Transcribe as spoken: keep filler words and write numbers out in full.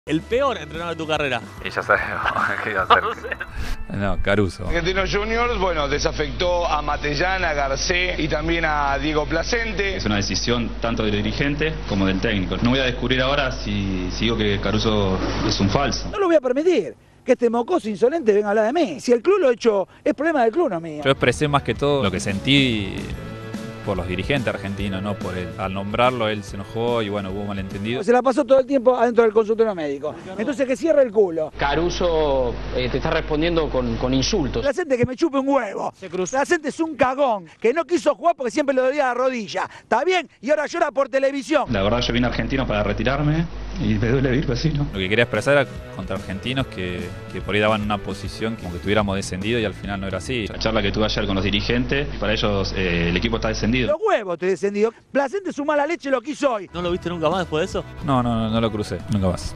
El peor entrenador de tu carrera. Y ya sabemos qué iba a hacer. No, Caruso. Argentinos Juniors, bueno, desafectó a Matellán, a Garcés y también a Diego Placente. Es una decisión tanto del dirigente como del técnico. No voy a descubrir ahora si, si digo que Caruso es un falso. No lo voy a permitir. Que este mocoso insolente venga a hablar de mí. Si el club lo ha hecho, es problema del club, no mío. Yo expresé más que todo lo que sentí por los dirigentes argentinos, no por él. Al nombrarlo, él se enojó y bueno, hubo malentendido. Se la pasó todo el tiempo adentro del consultorio médico. Entonces que cierre el culo. Caruso eh, te está respondiendo con, con insultos. La gente que me chupe un huevo. La gente es un cagón, que no quiso jugar porque siempre le dolía la rodilla. ¿Está bien? Y ahora llora por televisión. La verdad yo vine a Argentina para retirarme y me duele vivir así, ¿no? Lo que quería expresar era contra argentinos que, que por ahí daban una posición como que estuviéramos descendidos y al final no era así. La charla que tuve ayer con los dirigentes, para ellos eh, el equipo está descendido. Los huevos estoy descendido. Placente su mala leche lo quiso hoy. ¿No lo viste nunca más después de eso? No, no, no, no lo crucé, nunca más.